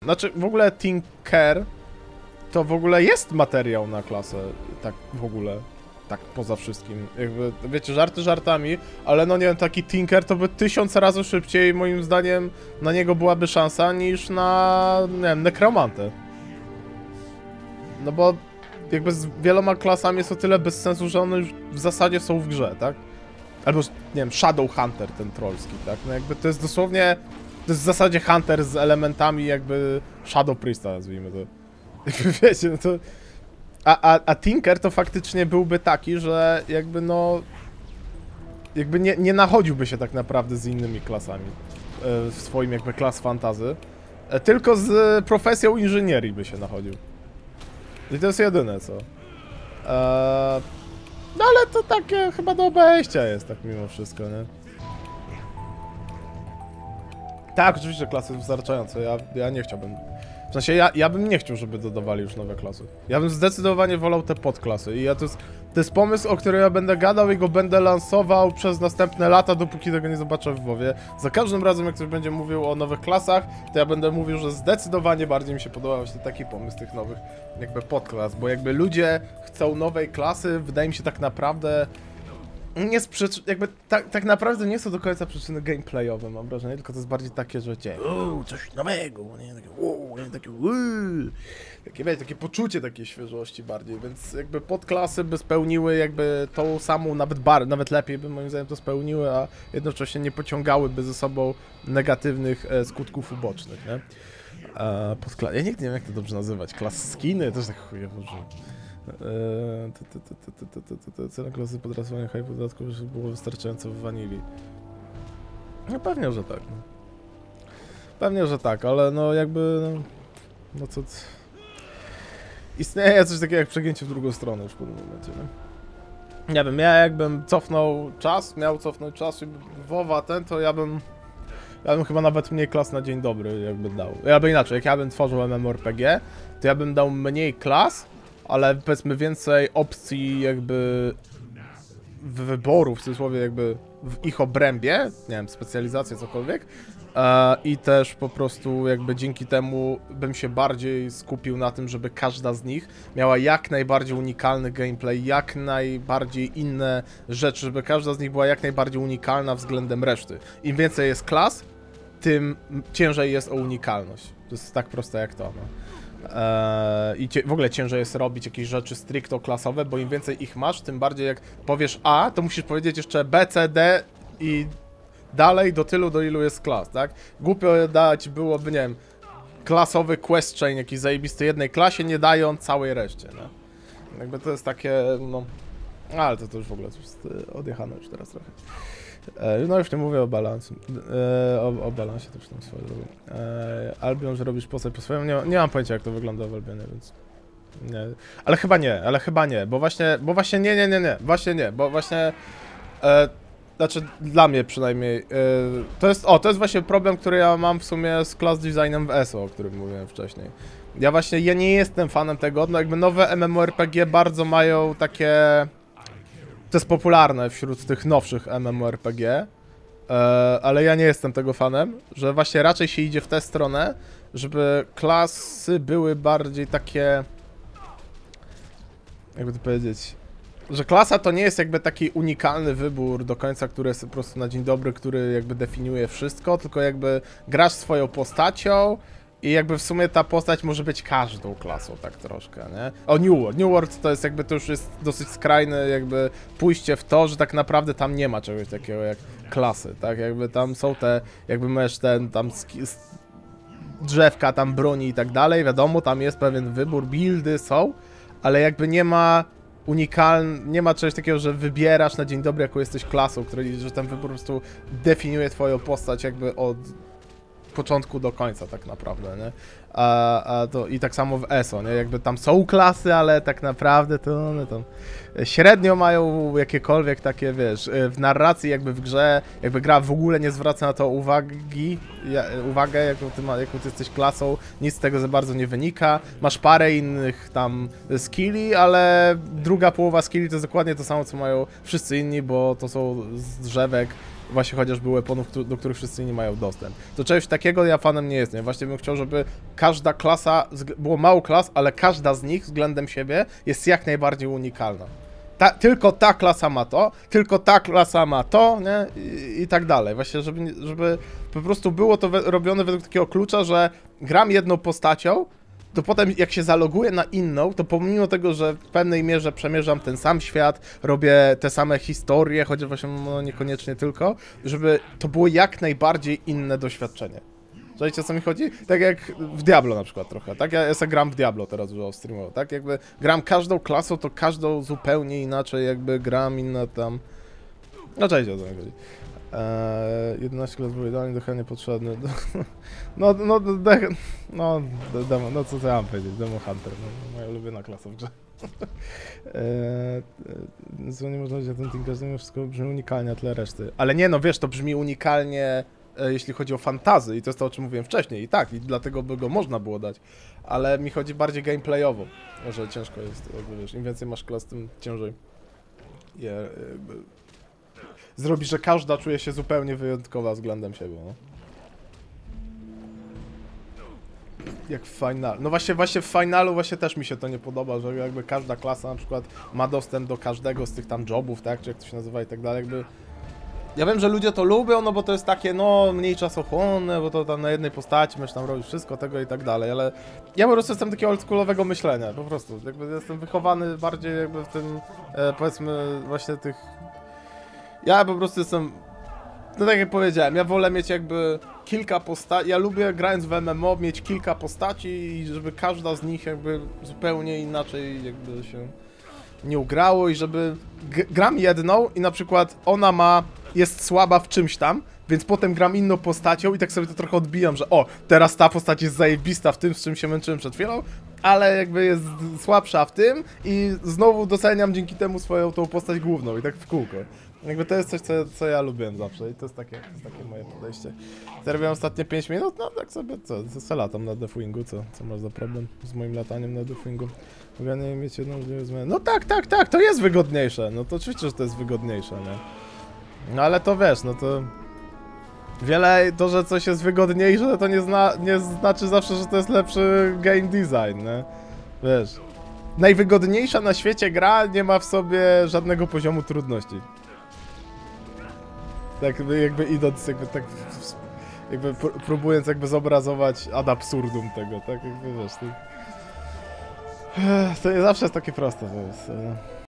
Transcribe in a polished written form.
Znaczy, w ogóle Tinker to w ogóle jest materiał na klasę, tak w ogóle. Tak poza wszystkim. Jakby, wiecie, żarty żartami, ale no nie wiem, taki Tinker to by 1000 razy szybciej, moim zdaniem, na niego byłaby szansa niż na, nie wiem, Nekromantę. No bo jakby z wieloma klasami jest o tyle bez sensu, że one już w zasadzie są w grze, tak? Albo, nie wiem, Shadow Hunter ten trollski, tak? No jakby to jest dosłownie, to jest w zasadzie Hunter z elementami jakby Shadow Priesta, nazwijmy to. Jakby wiecie, no to... A Tinker to faktycznie byłby taki, że jakby no... Jakby nie nachodziłby się tak naprawdę z innymi klasami w swoim jakby klas fantasy. Tylko z profesją inżynierii by się nachodził. I to jest jedyne co. No ale to takie chyba do obejścia jest tak mimo wszystko, nie? Tak, oczywiście klasy są wystarczające, ja nie chciałbym. W sensie ja bym nie chciał, żeby dodawali już nowe klasy. Ja bym zdecydowanie wolał te podklasy i to jest pomysł, o którym ja będę gadał i go będę lansował przez następne lata, dopóki tego nie zobaczę w WoWie. Za każdym razem, jak ktoś będzie mówił o nowych klasach, to ja będę mówił, że zdecydowanie bardziej mi się podoba właśnie taki pomysł tych nowych jakby podklas, bo jakby ludzie chcą nowej klasy, wydaje mi się tak naprawdę... Nie jakby tak naprawdę nie są do końca przyczyny gameplayowe, mam wrażenie, tylko to jest bardziej takie, że wiecie, coś nowego, nie? Takie, wiecie, takie poczucie takiej świeżości bardziej, więc jakby podklasy by spełniły jakby tą samą, nawet lepiej by moim zdaniem to spełniły, a jednocześnie nie pociągałyby ze sobą negatywnych skutków ubocznych, nie? Ja nigdy nie wiem jak to dobrze nazywać, klas skiny, też tak chujowo, że... Cena klasy podrasowania hype dodatkowo było wystarczająco w wanili. No pewnie, że tak. No. Pewnie, że tak, ale no jakby... No co... Istnieje coś takiego jak przegięcie w drugą stronę już w pewnym momencie, nie? Nie wiem, ja jakbym miał cofnąć czas i WoWa to ja bym chyba nawet mniej klas na dzień dobry jakby dał. Jakby inaczej, jak ja bym tworzył MMORPG, to ja bym dał mniej klas, ale powiedzmy więcej opcji jakby wyboru, w cudzysłowie jakby w ich obrębie, nie wiem, specjalizację, cokolwiek. I też po prostu jakby dzięki temu bym się bardziej skupił na tym, żeby każda z nich miała jak najbardziej unikalny gameplay, jak najbardziej inne rzeczy, żeby każda z nich była jak najbardziej unikalna względem reszty. Im więcej jest klas, tym ciężej jest o unikalność. To jest tak proste jak to, no. I w ogóle ciężej jest robić jakieś rzeczy stricto klasowe, bo im więcej ich masz, tym bardziej jak powiesz A, to musisz powiedzieć jeszcze B, C, D i dalej do tylu, do ilu jest klas, tak? Głupio dać byłoby, nie wiem, klasowy quest chain jakiś zajebisty jednej klasie, nie dając całej reszcie, no. Jakby to jest takie, no... Ale to już w ogóle jest odjechane już teraz trochę. No już nie mówię o balansie. O balansie też tam swoje drogą. Albion, że robisz postać po swojemu. Nie mam pojęcia jak to wygląda w Albionie, więc... Nie. Ale chyba nie, bo właśnie nie. Właśnie nie, bo właśnie... Znaczy, dla mnie przynajmniej. To jest właśnie problem, który ja mam w sumie z class designem w ESO, o którym mówiłem wcześniej. Ja nie jestem fanem tego, no jakby nowe MMORPG bardzo mają takie... To jest popularne wśród tych nowszych MMORPG, ale ja nie jestem tego fanem, że właśnie raczej się idzie w tę stronę, żeby klasy były bardziej takie... Jakby to powiedzieć... Że klasa to nie jest jakby taki unikalny wybór do końca, który jest po prostu na dzień dobry, który jakby definiuje wszystko, tylko jakby grasz swoją postacią i jakby w sumie ta postać może być każdą klasą, tak troszkę, nie? O, New World to jest jakby, to już jest dosyć skrajne jakby pójście w to, że tak naprawdę tam nie ma czegoś takiego jak klasy, tak? Jakby tam są te, jakby masz tam drzewka, tam broni i tak dalej, wiadomo, tam jest pewien wybór, buildy są, ale jakby nie ma nie ma czegoś takiego, że wybierasz na dzień dobry, jaką jesteś klasą, że ten wybór po prostu definiuje twoją postać jakby od początku do końca tak naprawdę, nie? I tak samo w ESO, nie? Jakby tam są klasy, ale tak naprawdę to one tam średnio mają jakiekolwiek takie, wiesz, w narracji jakby w grze, jakby gra w ogóle nie zwraca na to uwagę, jaką ty jesteś klasą, nic z tego za bardzo nie wynika, masz parę innych tam skilli, ale druga połowa skilli to jest dokładnie to samo, co mają wszyscy inni, bo to są z drzewek właśnie chociażby weaponów, do których wszyscy nie mają dostęp. To czegoś takiego ja fanem nie jestem. Właśnie bym chciał, żeby każda klasa, było mało klas, ale każda z nich względem siebie jest jak najbardziej unikalna. Tylko ta klasa ma to, tylko ta klasa ma to, nie? I tak dalej. Właśnie, żeby po prostu było to robione według takiego klucza, że gram jedną postacią, to potem jak się zaloguję na inną, to pomimo tego, że w pewnej mierze przemierzam ten sam świat, robię te same historie, chociaż właśnie no, niekoniecznie tylko, żeby to było jak najbardziej inne doświadczenie. Wiecie, o co mi chodzi? Tak jak w Diablo na przykład trochę, tak? Ja sobie gram w Diablo teraz już streamowo, tak? Jakby gram każdą klasą, to każdą zupełnie inaczej jakby gram inna tam... No cześć, o co mi chodzi. 11 klas był idealnie, trochę niepotrzebny. No co ja mam powiedzieć, Demo Hunter, no, moja ulubiona klasa w grze. Co nie można powiedzieć o tym Tinkerze, wszystko brzmi unikalnie, a tyle reszty. Ale nie no, wiesz, to brzmi unikalnie, jeśli chodzi o fantazy i to jest to, o czym mówiłem wcześniej. I tak, i dlatego by go można było dać. Ale mi chodzi bardziej gameplayowo, że ciężko jest, jakby, wiesz, im więcej masz klas, tym ciężej zrobi, że każda czuje się zupełnie wyjątkowa względem siebie, no. Jak w Finalu. No właśnie w Finalu właśnie też mi się to nie podoba, że jakby każda klasa na przykład ma dostęp do każdego z tych tam jobów, tak, czy jak to się nazywa i tak dalej, jakby... Ja wiem, że ludzie to lubią, no bo to jest takie, no, mniej czasochłonne, bo to tam na jednej postaci możesz tam robić wszystko tego i tak dalej, ale ja po prostu jestem takiego oldschoolowego myślenia, po prostu, jakby jestem wychowany bardziej jakby w tym, powiedzmy, właśnie tych... Ja po prostu jestem, no tak jak powiedziałem, ja wolę mieć jakby kilka postaci, ja lubię grając w MMO mieć kilka postaci i żeby każda z nich jakby zupełnie inaczej jakby się nie ugrało i żeby gram jedną i na przykład ona jest słaba w czymś tam, więc potem gram inną postacią i tak sobie to trochę odbijam, że o, teraz ta postać jest zajebista w tym, z czym się męczyłem przed chwilą, ale jakby jest słabsza w tym i znowu doceniam dzięki temu swoją tą postać główną i tak w kółko. Jakby to jest coś, co ja lubiłem zawsze i to jest takie moje podejście. Zrobiłem ostatnie 5 minut, no tak sobie, co latam na Deathwingu, co masz za problem z moim lataniem na Deathwingu? Mogę nie mieć jedną zmianę. No tak, to jest wygodniejsze, no to oczywiście, że to jest wygodniejsze, nie? No ale to wiesz, no to... To, że coś jest wygodniejsze, to nie znaczy zawsze, że to jest lepszy game design, nie? Wiesz... Najwygodniejsza na świecie gra nie ma w sobie żadnego poziomu trudności. Tak jakby idąc, jakby próbując jakby zobrazować ad absurdum tego, tak jakby wiesz, to nie zawsze jest takie proste, to jest...